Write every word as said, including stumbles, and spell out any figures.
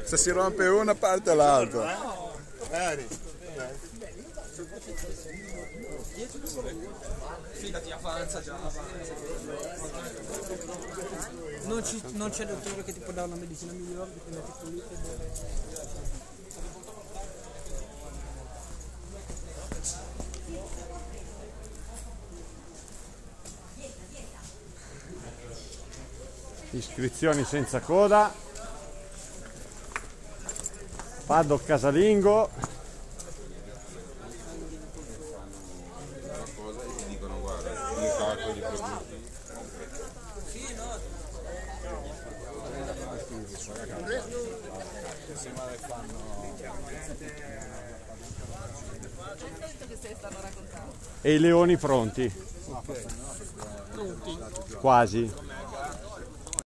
Se si rompe una parte l'altra. Fidati, avanza già, avanza. Non, ci, non c'è dottore che ti può dare una medicina migliore, ti metti pulito e bene. Iscrizioni senza coda, paddock casalingo. Cosa e ti dicono guarda, i calcoli produtti. Sì, no. E i leoni pronti? Pronti? Quasi.